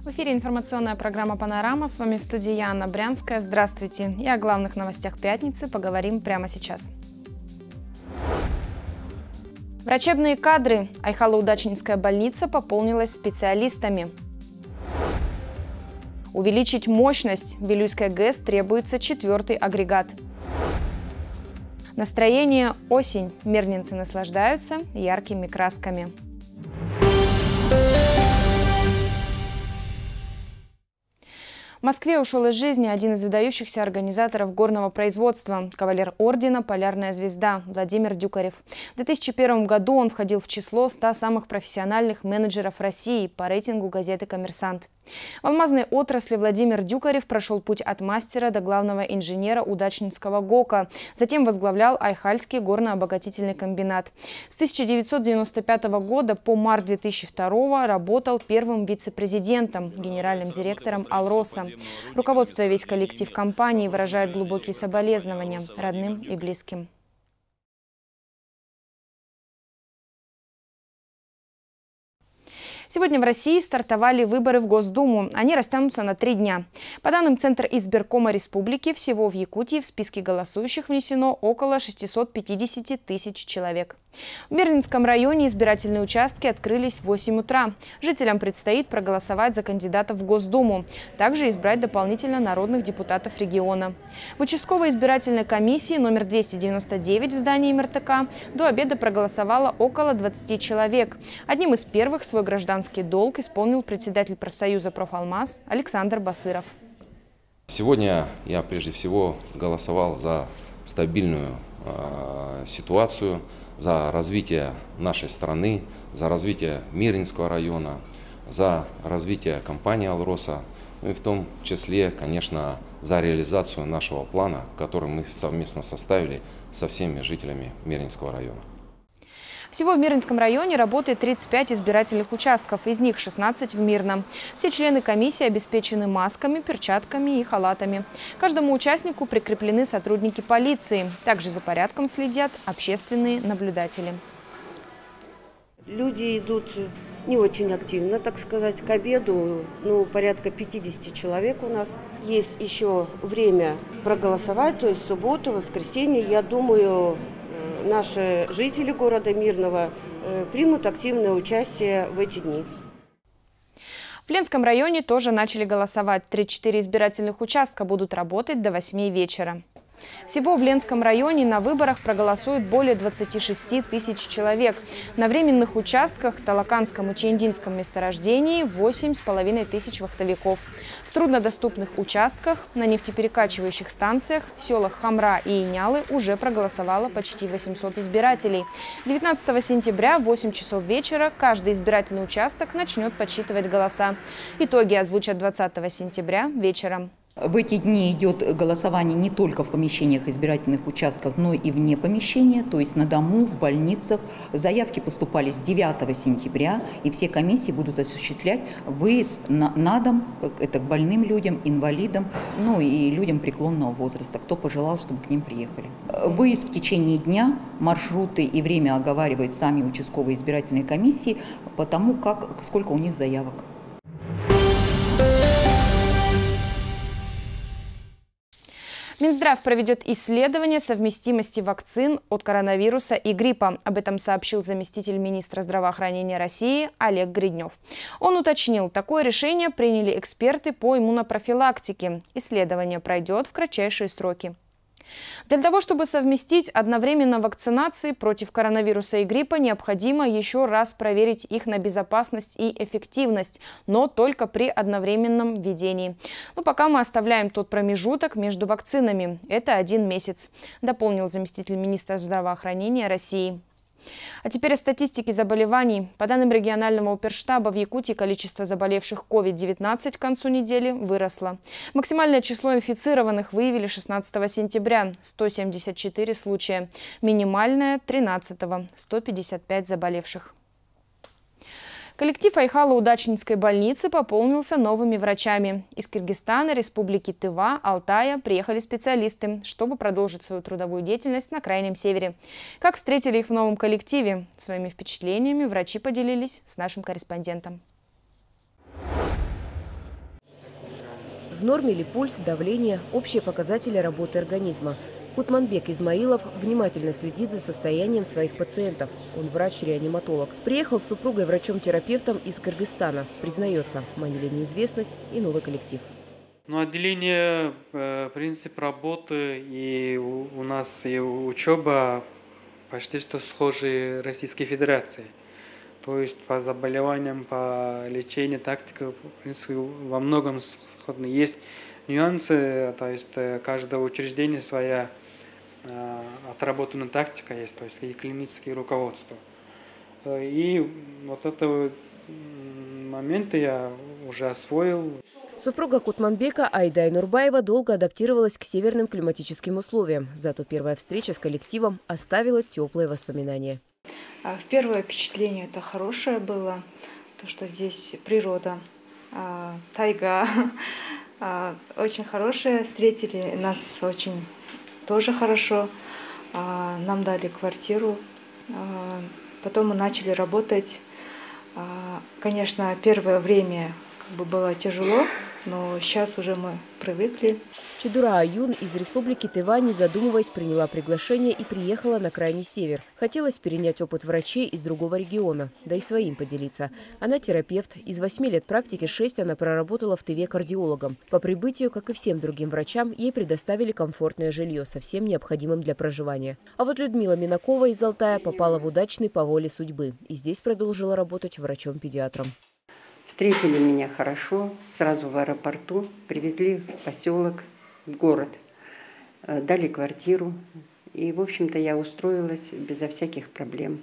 В эфире информационная программа «Панорама». С вами в студии Анна Брянская. Здравствуйте. И о главных новостях пятницы поговорим прямо сейчас. Врачебные кадры. Айхало-Удачнинская больница пополнилась специалистами. Увеличить мощность. В Вилюйской ГЭС требуется 4-й агрегат. Настроение осень. Мирнинцы наслаждаются яркими красками. В Москве ушел из жизни один из выдающихся организаторов горного производства, кавалер ордена «Полярная звезда» Владимир Дюкарев. В 2001 году он входил в число 100 самых профессиональных менеджеров России по рейтингу газеты «Коммерсант». В алмазной отрасли Владимир Дюкарев прошел путь от мастера до главного инженера Удачнинского ГОКа. Затем возглавлял Айхальский горно-обогатительный комбинат. С 1995 года по март 2002 работал первым вице-президентом, генеральным директором «Алроса». Руководство и весь коллектив компании выражают глубокие соболезнования родным и близким. Сегодня в России стартовали выборы в Госдуму. Они растянутся на 3 дня. По данным Центра избиркома республики, всего в Якутии в списке голосующих внесено около 650 тысяч человек. В Мирнинском районе избирательные участки открылись в 8 утра. Жителям предстоит проголосовать за кандидатов в Госдуму, также избрать дополнительно народных депутатов региона. В участковой избирательной комиссии номер 299 в здании МРТК до обеда проголосовало около 20 человек. Одним из первых свой гражданский долг исполнил председатель профсоюза «Профалмаз» Александр Басыров. Сегодня я прежде всего голосовал за стабильную ситуацию, за развитие нашей страны, за развитие Мирнинского района, за развитие компании «Алроса», ну и в том числе, конечно, за реализацию нашего плана, который мы совместно составили со всеми жителями Мирнинского района. Всего в Мирнинском районе работает 35 избирательных участков, из них 16 в Мирном. Все члены комиссии обеспечены масками, перчатками и халатами. Каждому участнику прикреплены сотрудники полиции. Также за порядком следят общественные наблюдатели. Люди идут не очень активно, так сказать, к обеду. Порядка 50 человек у нас. Есть еще время проголосовать, то есть в субботу, воскресенье. Я думаю, наши жители города Мирного примут активное участие в эти дни. В Ленском районе тоже начали голосовать. 3-4 избирательных участка будут работать до 8 вечера. Всего в Ленском районе на выборах проголосует более 26 тысяч человек. На временных участках в Талаканском и Чендинском месторождении 8,5 тысяч вахтовиков. В труднодоступных участках на нефтеперекачивающих станциях в селах Хамра и Инялы уже проголосовало почти 800 избирателей. 19 сентября в 8 часов вечера каждый избирательный участок начнет подсчитывать голоса. Итоги озвучат 20 сентября вечером. В эти дни идет голосование не только в помещениях избирательных участков, но и вне помещения, то есть на дому, в больницах. Заявки поступали с 9 сентября, и все комиссии будут осуществлять выезд на дом, это к больным людям, инвалидам, ну и людям преклонного возраста, кто пожелал, чтобы к ним приехали. Выезд в течение дня, маршруты и время оговаривают сами участковые избирательные комиссии, потому сколько у них заявок. Минздрав проведет исследование совместимости вакцин от коронавируса и гриппа. Об этом сообщил заместитель министра здравоохранения России Олег Гриднев. Он уточнил, такое решение приняли эксперты по иммунопрофилактике. Исследование пройдет в кратчайшие сроки. Для того, чтобы совместить одновременно вакцинации против коронавируса и гриппа, необходимо еще раз проверить их на безопасность и эффективность, но только при одновременном введении. Но пока мы оставляем тот промежуток между вакцинами. Это 1 месяц, дополнил заместитель министра здравоохранения России. А теперь о статистике заболеваний. По данным регионального оперштаба, в Якутии количество заболевших COVID-19 к концу недели выросло. Максимальное число инфицированных выявили 16 сентября – 174 случая. Минимальное – 13-го – 155 заболевших. Коллектив Айхало-Удачнинской больницы пополнился новыми врачами. Из Кыргызстана, Республики Тыва, Алтая приехали специалисты, чтобы продолжить свою трудовую деятельность на Крайнем Севере. Как встретили их в новом коллективе? Своими впечатлениями врачи поделились с нашим корреспондентом. В норме ли пульс, давление, общие показатели работы организма. Кутманбек Измаилов внимательно следит за состоянием своих пациентов. Он врач-реаниматолог. Приехал с супругой врачом-терапевтом из Кыргызстана. Признается, манили неизвестность и новый коллектив. Отделение, принцип работы и у нас и учеба почти что схожи Российской Федерации. То есть по заболеваниям, по лечению, тактика, в принципе, во многом сходны. Есть нюансы, то есть каждое учреждение своя отработанная тактика есть, то есть и клинические руководства. И вот это моменты я уже освоил. Супруга Кутманбека Айдай Нурбаева долго адаптировалась к северным климатическим условиям. Зато первая встреча с коллективом оставила теплые воспоминания. Первое впечатление это хорошее было, то что здесь природа, тайга, очень хорошая. Встретили нас очень тоже хорошо. Нам дали квартиру, потом мы начали работать. Конечно, первое время было тяжело, но сейчас уже мы привыкли. Чудура Аюн из республики Тыва, не задумываясь, приняла приглашение и приехала на крайний север. Хотелось перенять опыт врачей из другого региона, да и своим поделиться. Она терапевт. Из 8 лет практики 6 она проработала в Тыве кардиологом. По прибытию, как и всем другим врачам, ей предоставили комфортное жилье со всем необходимым для проживания. А вот Людмила Минакова из Алтая попала в удачный по воле судьбы. И здесь продолжила работать врачом-педиатром. Встретили меня хорошо, сразу в аэропорту, привезли в поселок, в город, дали квартиру. И, в общем-то, я устроилась безо всяких проблем.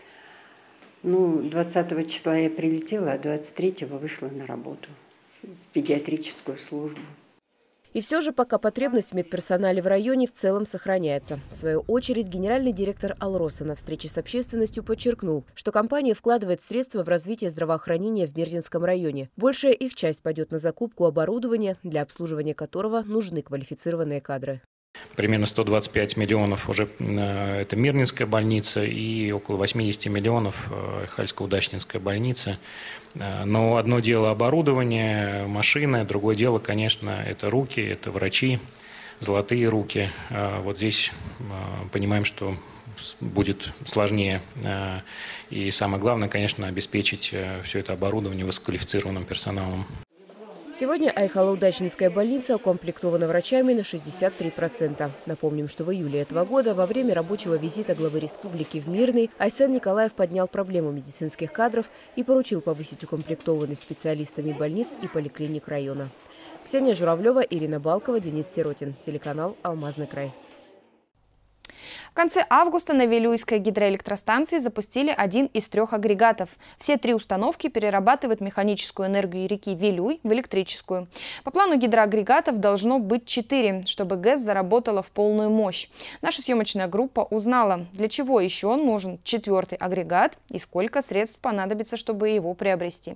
20 числа я прилетела, а 23-го вышла на работу в педиатрическую службу. И все же пока потребность в медперсонале в районе в целом сохраняется. В свою очередь, генеральный директор Алроса на встрече с общественностью подчеркнул, что компания вкладывает средства в развитие здравоохранения в Мирнинском районе. Большая их часть пойдет на закупку оборудования, для обслуживания которого нужны квалифицированные кадры. Примерно 125 миллионов уже это Мирнинская больница и около 80 миллионов Хальско-Удачнинская больница. Но одно дело оборудование, машины, другое дело, конечно, это руки, это врачи, золотые руки. Вот здесь понимаем, что будет сложнее. И самое главное, конечно, обеспечить все это оборудование высококвалифицированным персоналом. Сегодня Айхало-Удачнинская больница укомплектована врачами на 63%. Напомним, что в июле этого года во время рабочего визита главы республики в Мирный Айсен Николаев поднял проблему медицинских кадров и поручил повысить укомплектованность специалистами больниц и поликлиник района. Ксения Журавлева, Ирина Балкова, Денис Сиротин. Телеканал «Алмазный край». В конце августа на Вилюйской гидроэлектростанции запустили один из 3 агрегатов. Все 3 установки перерабатывают механическую энергию реки Вилюй в электрическую. По плану гидроагрегатов должно быть 4, чтобы ГЭС заработала в полную мощь. Наша съемочная группа узнала, для чего еще нужен 4-й агрегат и сколько средств понадобится, чтобы его приобрести.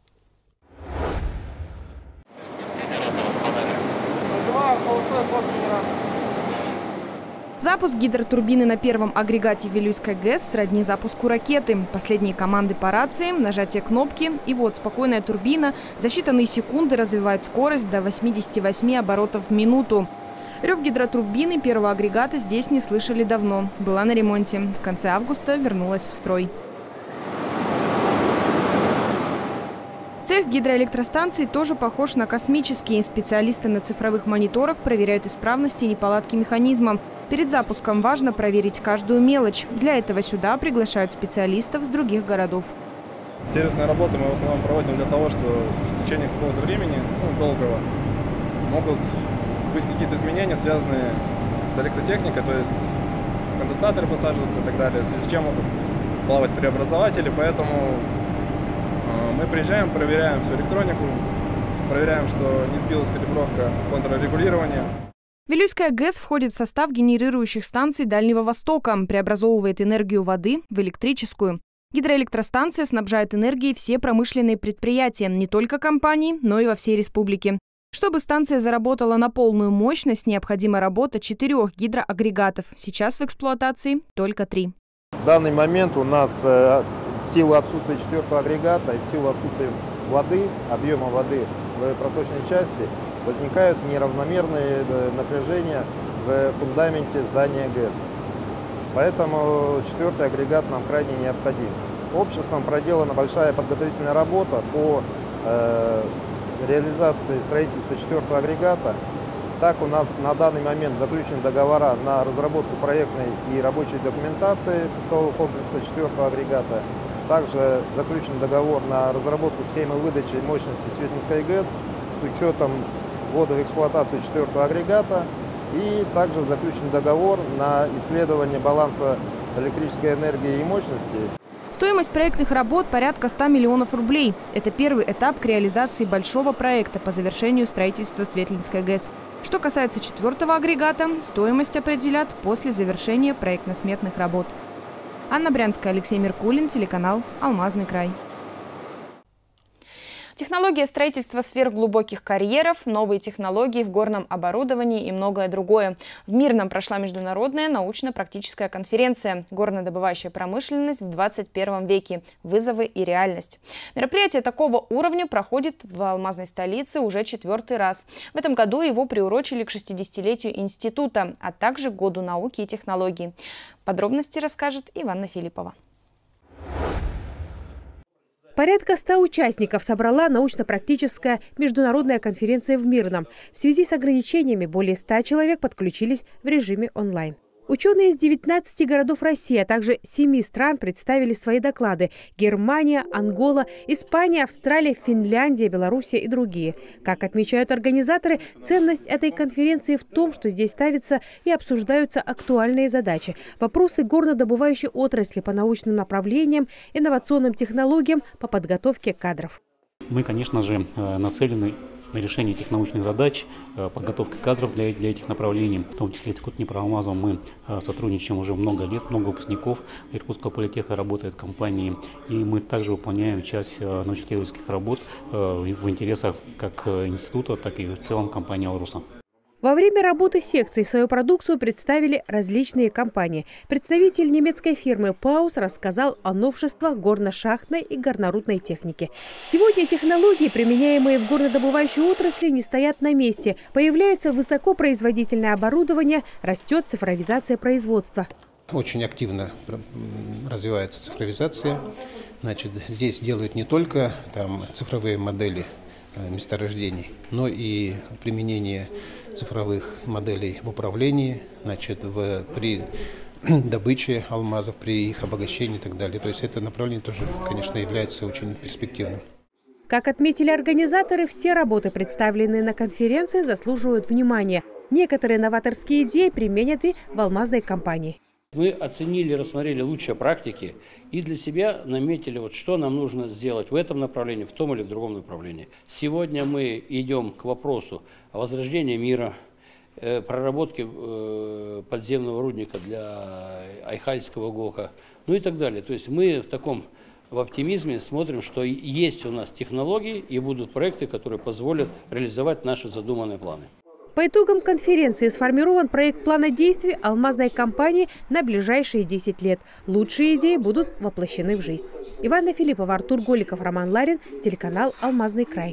Запуск гидротурбины на 1-м агрегате Вилюйской ГЭС сродни запуску ракеты. Последние команды по рации, нажатие кнопки и вот спокойная турбина за считанные секунды развивает скорость до 88 оборотов в минуту. Рев гидротурбины 1-го агрегата здесь не слышали давно. Была на ремонте. В конце августа вернулась в строй. Цех гидроэлектростанции тоже похож на космический. Специалисты на цифровых мониторах проверяют исправности и неполадки механизма. Перед запуском важно проверить каждую мелочь. Для этого сюда приглашают специалистов с других городов. Сервисные работы мы в основном проводим для того, что в течение какого-то времени, долгого, могут быть какие-то изменения, связанные с электротехникой, то есть конденсаторы посаживаются и так далее, в связи с чем могут плавать преобразователи, поэтому мы приезжаем, проверяем всю электронику, проверяем, что не сбилась калибровка контррегулирования. Вилюйская ГЭС входит в состав генерирующих станций Дальнего Востока, преобразовывает энергию воды в электрическую. Гидроэлектростанция снабжает энергией все промышленные предприятия, не только компании, но и во всей республике. Чтобы станция заработала на полную мощность, необходима работа 4 гидроагрегатов. Сейчас в эксплуатации только 3. В данный момент у нас в силу отсутствия 4-го агрегата и в силу отсутствия воды, объема воды в проточной части, возникают неравномерные напряжения в фундаменте здания ГЭС. Поэтому 4-й агрегат нам крайне необходим. Обществом проделана большая подготовительная работа по реализации строительства 4-го агрегата. Так, у нас на данный момент заключены договора на разработку проектной и рабочей документации пускового комплекса 4-го агрегата. Также заключен договор на разработку схемы выдачи мощности Светлинской ГЭС с учетом ввода в эксплуатацию 4-го агрегата. И также заключен договор на исследование баланса электрической энергии и мощности. Стоимость проектных работ порядка 100 миллионов рублей. Это первый этап к реализации большого проекта по завершению строительства Светлинской ГЭС. Что касается 4-го агрегата, стоимость определят после завершения проектно-сметных работ. Анна Брянская, Алексей Меркулин, телеканал «Алмазный край». Технология строительства сверхглубоких карьеров, новые технологии в горном оборудовании и многое другое. В Мирном прошла международная научно-практическая конференция «Горнодобывающая промышленность в 21 веке. Вызовы и реальность». Мероприятие такого уровня проходит в алмазной столице уже 4-й раз. В этом году его приурочили к 60-летию института, а также Году науки и технологий. Подробности расскажет Иванна Филиппова. Порядка 100 участников собрала научно-практическая международная конференция в Мирном. В связи с ограничениями более 100 человек подключились в режиме онлайн. Ученые из 19 городов России, а также 7 стран представили свои доклады – Германия, Ангола, Испания, Австралия, Финляндия, Белоруссия и другие. Как отмечают организаторы, ценность этой конференции в том, что здесь ставятся и обсуждаются актуальные задачи, вопросы горнодобывающей отрасли по научным направлениям, инновационным технологиям, по подготовке кадров. Мы, конечно же, нацелены на решение этих научных задач, подготовка кадров для этих направлений. В том числе с Иркут-Днепроалмазом мы сотрудничаем уже много лет, много выпускников Иркутского политеха работает в компании. И мы также выполняем часть научно-исследовательских работ в интересах как института, так и в целом компании «Алроса». Во время работы секций свою продукцию представили различные компании. Представитель немецкой фирмы «Паус» рассказал о новшествах горно-шахтной и горнорудной техники. Сегодня технологии, применяемые в горнодобывающей отрасли, не стоят на месте. Появляется высокопроизводительное оборудование, растет цифровизация производства. Очень активно развивается цифровизация. Значит, здесь делают не только цифровые модели месторождений, но и применение цифровых моделей в управлении, значит, при добыче алмазов, при их обогащении и так далее. То есть это направление тоже, конечно, является очень перспективным. Как отметили организаторы, все работы, представленные на конференции, заслуживают внимания. Некоторые новаторские идеи применят и в алмазной компании. Мы оценили, рассмотрели лучшие практики и для себя наметили, что нам нужно сделать в этом направлении, в том или в другом направлении. Сегодня мы идем к вопросу о возрождении мира, проработке подземного рудника для Айхальского ГОКа, ну и так далее. То есть мы в оптимизме смотрим, что есть у нас технологии и будут проекты, которые позволят реализовать наши задуманные планы. По итогам конференции сформирован проект плана действий алмазной компании на ближайшие 10 лет. Лучшие идеи будут воплощены в жизнь. Иванна Филиппова, Артур Голиков, Роман Ларин, телеканал «Алмазный край».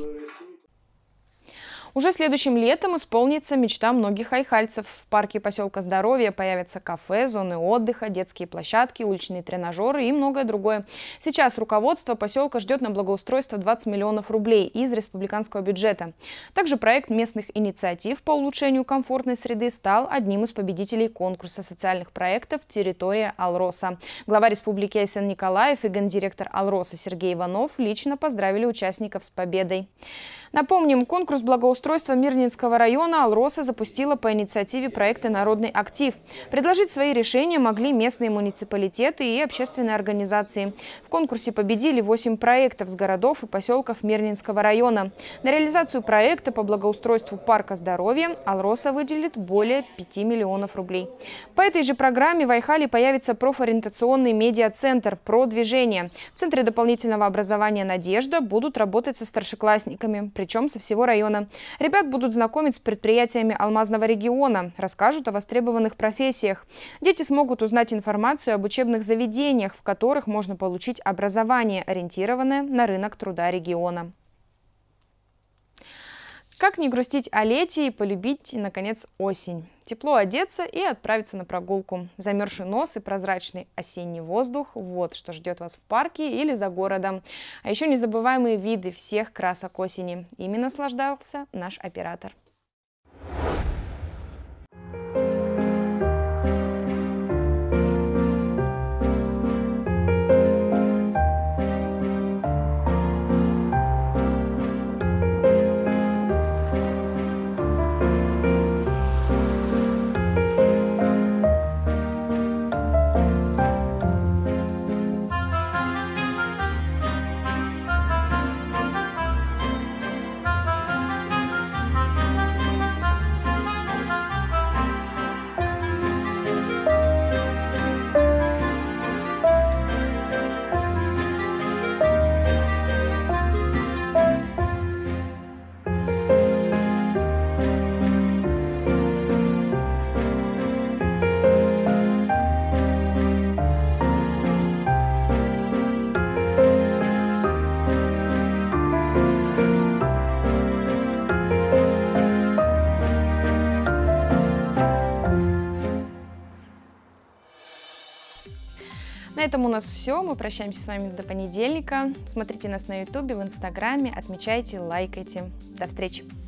Уже следующим летом исполнится мечта многих айхальцев. В парке поселка Здоровья появятся кафе, зоны отдыха, детские площадки, уличные тренажеры и многое другое. Сейчас руководство поселка ждет на благоустройство 20 миллионов рублей из республиканского бюджета. Также проект местных инициатив по улучшению комфортной среды стал одним из победителей конкурса социальных проектов «Территория Алроса». Глава республики Айсен Николаев и гендиректор Алроса Сергей Иванов лично поздравили участников с победой. Напомним, конкурс благоустройства Мирнинского района Алроса запустила по инициативе проекта «Народный актив». Предложить свои решения могли местные муниципалитеты и общественные организации. В конкурсе победили 8 проектов с городов и поселков Мирнинского района. На реализацию проекта по благоустройству парка здоровья Алроса выделит более 5 миллионов рублей. По этой же программе в Айхале появится профориентационный медиа-центр «Продвижение». В Центре дополнительного образования «Надежда» будут работать со старшеклассниками, причем со всего района. Ребят будут знакомить с предприятиями алмазного региона, расскажут о востребованных профессиях. Дети смогут узнать информацию об учебных заведениях, в которых можно получить образование, ориентированное на рынок труда региона. Как не грустить о лете и полюбить, наконец, осень? Тепло одеться и отправиться на прогулку. Замерзший нос и прозрачный осенний воздух – вот что ждет вас в парке или за городом. А еще незабываемые виды всех красок осени. Ими наслаждался наш оператор. На этом у нас все. Мы прощаемся с вами до понедельника. Смотрите нас на YouTube, в Инстаграме, отмечайте, лайкайте. До встречи!